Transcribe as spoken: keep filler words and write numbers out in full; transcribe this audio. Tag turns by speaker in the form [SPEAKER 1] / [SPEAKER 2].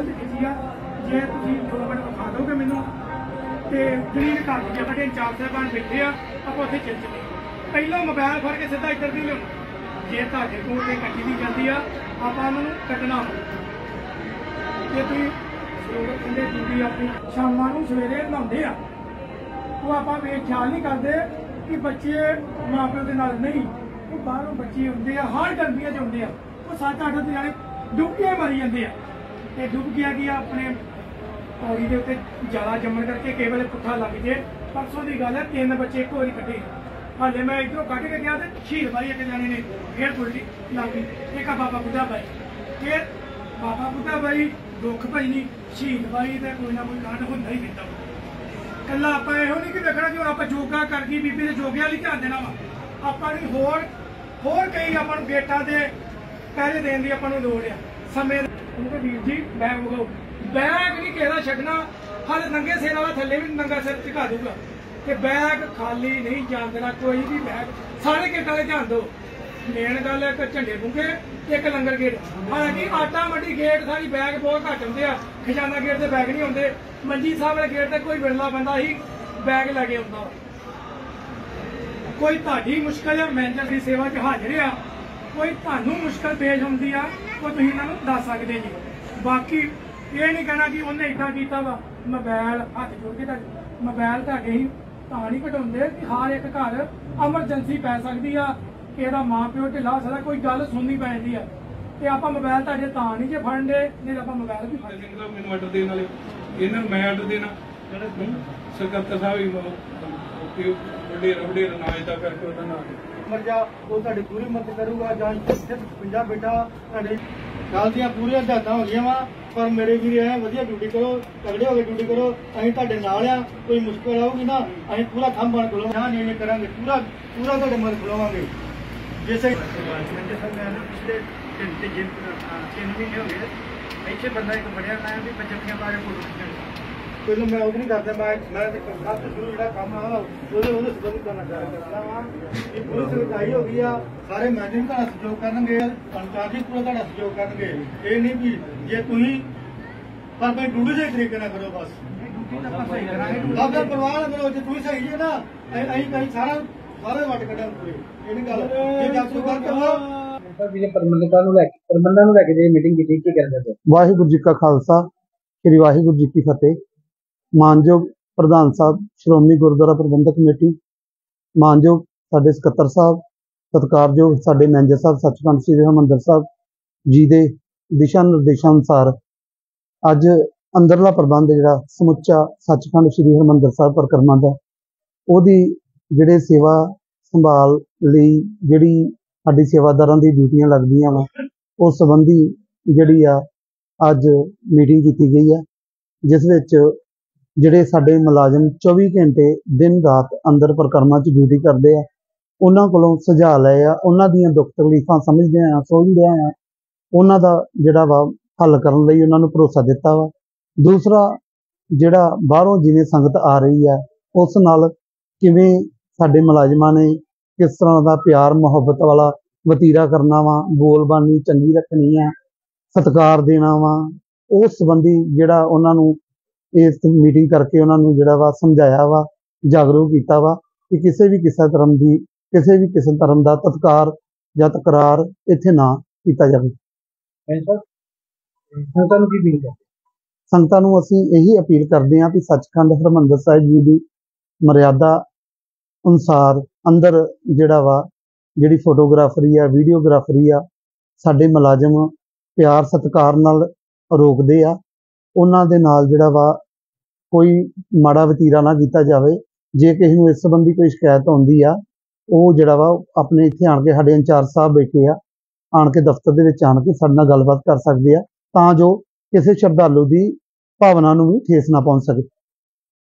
[SPEAKER 1] गलत की है। जे तुसीं दो मिनट विखा दोगे मैनूं तो जमीन घर की जगह इंचार्ज साहबान बैठे आ, आप उत्थे चल चले। पहलों मोबाइल फड़ के सीधा इधर नहीं लिया। जे तुहाडे कोल ते कट्टी दी जाती आ, आपां उन्हां नूं कट्टना जे तुसीं सरोवर कंढे ड्यूटी अपनी शामां नूं सवेरे नहाउंदे आ, वो आपां वे ख्याल नहीं करते कि बच्चे माँ प्यो के नाल नहीं, वो बाहरों बच्चे आउंदे आ, हर गर्मियां च आउंदे आ, वो सत्त अठ जाने डुबके मरी जाते हैं। डुब गया कि अपने पौड़ी के उत्ते जाला जमन करके कई वेले पुट्ठा लग जाए। परसों की गल है, तीन बच्चे एक बारी कटे, हाले मैं इधरों कट के गया तो शहीद बाई एक जाने ने फिर उल्टी लग गई। एक बाबा बुढ़ा बाई, फिर बाबा बुढ़ा बाई दुख भजनी, शहीद बाई तो कोई ना कोई कांड होंदा ही रहता। कला आप यो नहीं कि देखना कि आप योगा कर गई बीबी ने योगे वाली ध्यान देना वा, अपनी होर होर कई अपन गेटा के पहले देने की अपन लोड़ आ समय। वीर जी बैग मंगाओ, बैग नहीं कहना छड्डना, हल नंगे सिर वाला थले भी नंगा सिर झुका दूगा कि बैग खाली नहीं जान देना। कोई भी बैग सारे गेट वाले ध्यान दो। मेन गल है झंडे बुंगे एक लंगर गेट, हालांकि आटा मंडी गेट सारी बैग बहुत घट आते हैं, खजाना गेट से बैग नहीं आते। मंजी साहब वाले गेट तक कोई बिरला बंदा ही बैग लैके आता। कोई ताड़ी मुश्किल है मैनेजर की सेवा च हाजिर आ, कोई थानू मुश्किल पेश आती है, वो तुम इन्होंने दस सकते जी। बाकी ये नहीं कहना कि उन्हें इदा किया वा। मोबाइल हाथ जोड़ के मोबाइल तो ही तां नहीं घटाते कि हर एक घर एमरजेंसी पै सकती है, कि माँ प्यो ढिला सकता, कोई गल सुननी पै जाती है। तो आप मोबाइल तो तां नहीं जे फड़न दे, नहीं आप मोबाइल भी फड़ लेंगे।
[SPEAKER 2] मैनू आर्डर देने वाले इन्होंने मैं आर्डर देना सकत्तर साहब वडेरा वडेरा ना इदा करके उहदा नाम
[SPEAKER 3] मर्जा वो तुहाडी पूरी मदद करूगा। जां सिर्फ पंजाब बेटा तुहाडे गल दियां पूरी हदायतां हो गईयां वा, पर मेरे वीर ऐ वधिया ड्यूटी करो, तगड़े होके ड्यूटी करो। असीं तुहाडे नाल आ, कोई मुश्किल आऊगी ना असीं पूरा थंम बन खड़ो ना नहीं करांगे, पूरा पूरा तुहाडे मदद खड़ोवांगे। जैसे पिछले तीन महीने हो गए इतने बंदा एक बढ़िया मैं भी पंजाबियां पा के फोटो खिंचण पहले मैं उधर नहीं करता, मैं मैं सब तो शुरू जो काम है वो संबंध करना चाहता वा कि पूरी सरकारी हो गई आ, सारे मैनेजर का सहयोग करनगे, पंचायत भी पूरा तुहाडा सहयोग करनगे। ये नहीं भी जे तुसीं पर कोई ड्यूटी सही तरीके ना करो, बस अगर परवाह ना करो, जे तुसीं सही है ना असीं कहीं सारा सारे वट कढां पूरे। ये नहीं गल जे जब तू गलत हो
[SPEAKER 4] प्रबंधकां नूं लैके प्रबंधां नूं लैके जे मीटिंग कीती की कहना चाहते?
[SPEAKER 5] वाहिगुरू जी का खालसा श्री वाहिगुरू जी की फतेह। मानयोग प्रधान साहब श्रोमणी गुरुद्वारा प्रबंधक कमेटी, मानयोग साडे सकत्तर साहब, सत्कारयोग साडे मैनेजर साहब सचखंड श्री हरिमंदर साहब जी दे दिशा निर्देशों अनुसार अज अंदरला प्रबंध जिहड़ा समुचा सचखंड श्री हरिमंदर साहब परिक्रमा दा ओहदी जिहड़े सेवा संभाल लई जिहड़ी साडी सेवादारां दी ड्यूटियां लगदियां वा उस संबंधी जिहड़ी आ अज मीटिंग कीती गई है, जिस विच जिहड़े साडे मुलाजम चौबी घंटे दिन रात अंदर परिक्रमा च ड्यूटी करते हैं उन्हां कोलों सुझाव लए आ, उन्हां दीयां दुख तकलीफां समझदे आ सोचदे आ, उन्हां दा जिहड़ा वा हल करन लई उन्हां नूं भरोसा दिता वा। दूसरा जिहड़ा बाहरों जिवें संगत आ रही है उस नाल किवें साडे मुलाजमां ने किस तरह दा प्यार मुहब्बत वाला वतीरा करना वा, बोलबानी चंगी रखनी है, सत्कार देना वा, उस संबंधी जिहड़ा उन्हां नूं इस मीटिंग करके उन्होंने जिहड़ा वा समझाया वा, जागरूक किया वा कि किसी भी किसी धर्म की किसी भी किसी धर्म का तत्कार या तकरार इत्थे ना किया जाए। संगतां नूं असीं यही अपील करते हैं कि सचखंड हरिमंदर साहिब जी की मर्यादा अनुसार अंदर जिहड़ा वा जिहड़ी फोटोग्राफरी आ वीडियोग्राफरी आ साडे मुलाजम प्यार सत्कार नाल रोकदे आ, उन्हां दे नाल जिहड़ा वा कोई माड़ा वतीरा ना किया जाए। जे किसी नूं इस संबंधी कोई शिकायत आउंदी आ वो जिहड़ा वा अपने इत्थे आण के साडे इंचार्ज साहब बैठे आ, आण के दफ्तर दे विच आण के साडे नाल गलबात कर सकदे आ तां जो किसी श्रद्धालु की भावना नूं भी ठेस ना पहुंच सके।